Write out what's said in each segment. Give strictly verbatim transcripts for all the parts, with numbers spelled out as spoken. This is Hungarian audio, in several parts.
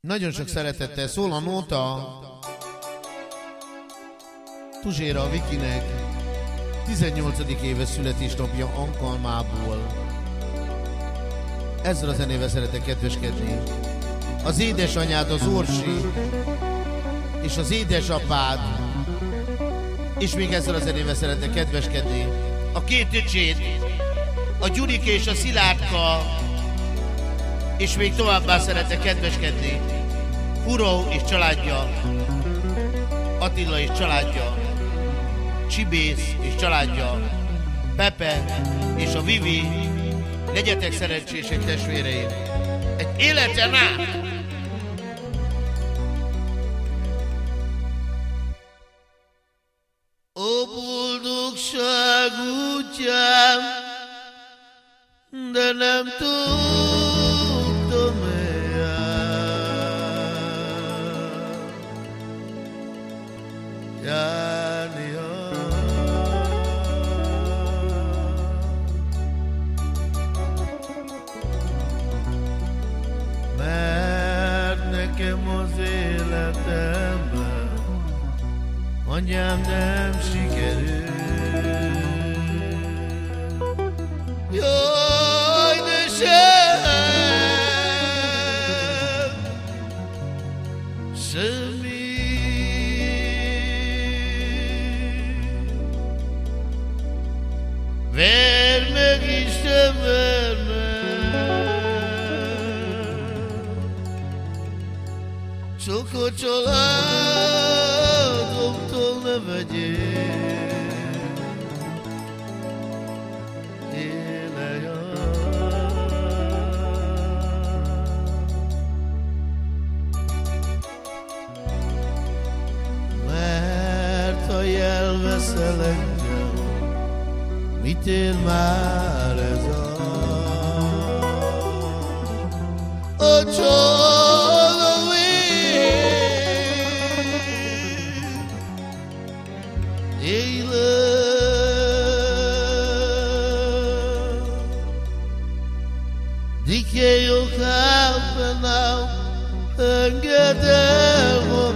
Nagyon sok szeretettel szól a nóta Tuzséra a Vikinek tizennyolcadik éves születésnapja alkalmából. Ezzel a zenével szeretek kedveskedni. Az édesanyád, az Orsi, és az édesapád, és még ezzel a zenével szeretek kedveskedni. A két öcséd, a Gyurike és a Szilárdka, és még továbbá szeretek kedveskedni. Furó és családja, Attila és családja, Csibész és családja, Pepe és a Vivi. Legyetek szerencsések, testvéreim! Egy életen át! Ó boldogság útján, de nem tudtam járni, mert nekem az életemben anyám nem sikerül. Jaj, de sem, semmi. Verd meg, Isten, verd meg, csak a családomtól ne vegyél. Élj mert ha elveszel engem, mit ér már ez a a csalom élet. Di che io camminavo angedevo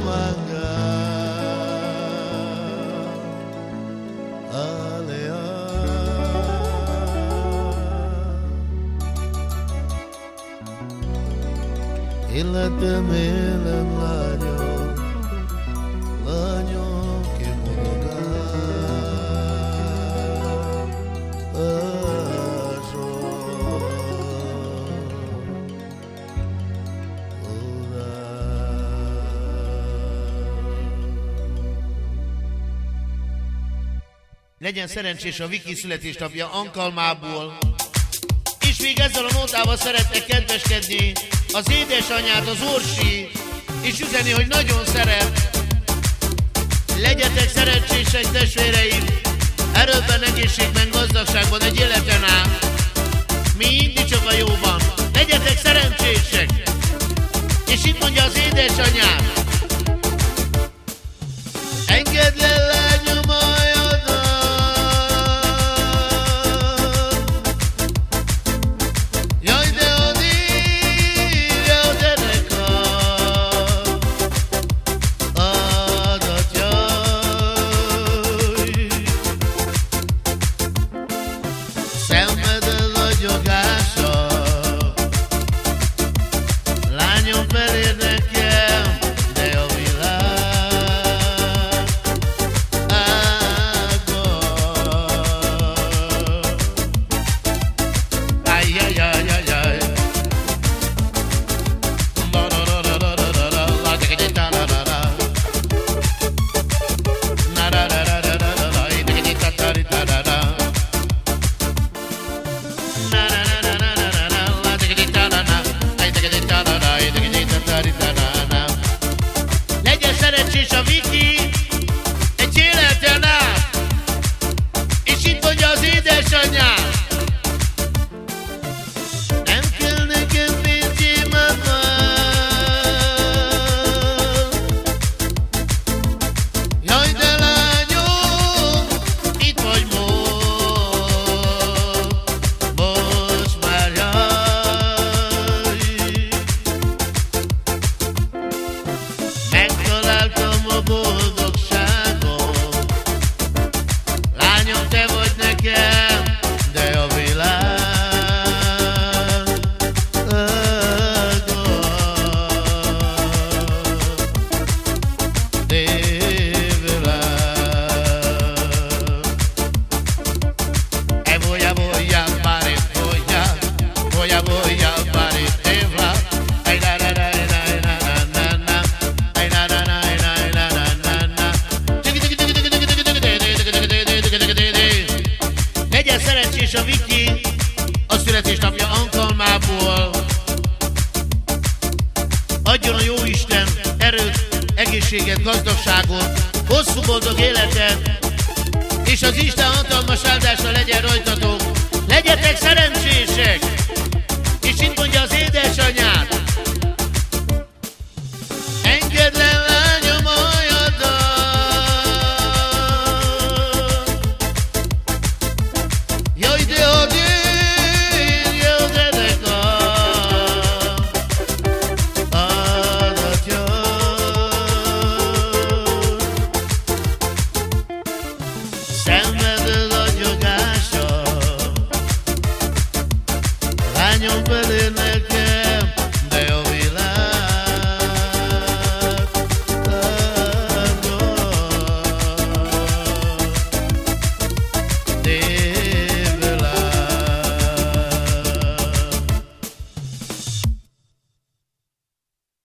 életem, élem, lányom, lányom, ki monogál azon legyen szerencsés a Viki születésnapja alkalmából, és még ezzel a nótával szeretnek kedveskedni az édesanyád, az Orsi, és üzeni, hogy nagyon szeret. Legyetek szerencsések, testvéreim, erőben, egészségben, gazdagságban egy életen át. Mindig csak a jóban. Legyetek szerencsések. És itt mondja az édesanyád: engedd le, lányom, legyen szerencsés a Viki egy életen át, és itt mondja az édesanyád: nem kell nekem pénzém, apa, jaj, de lányom, itt vagy most, most már jaj. adjon a Jóisten erőt, egészséget, gazdagságot, hosszú boldog életet, és az Isten hatalmas áldása legyen rajtatok. Legyetek szerencsések! És itt mondja az édesanyát,